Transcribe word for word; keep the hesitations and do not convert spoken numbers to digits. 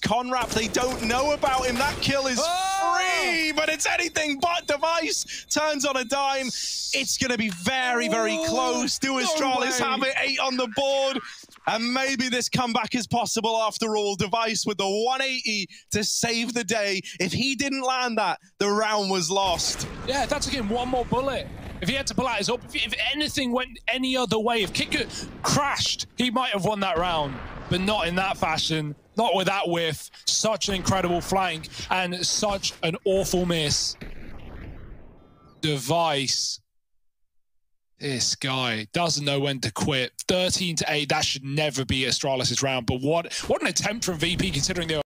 Conrad. They don't know about him. That kill is oh! free, but it's anything but. Device turns on a dime. It's going to be very, very oh, close. Do Astralis no have it? Eight on the board. And maybe this comeback is possible after all. Device with the one eighty to save the day. If he didn't land that, the round was lost. Yeah, that took him one more bullet. If he had to pull out his up, if, if anything went any other way, if Kicker crashed, he might have won that round. But not in that fashion, not with that whiff. Such an incredible flank and such an awful miss. Device. This guy doesn't know when to quit. thirteen to eight, that should never be Astralis' round. But what, what an attempt from V P considering they were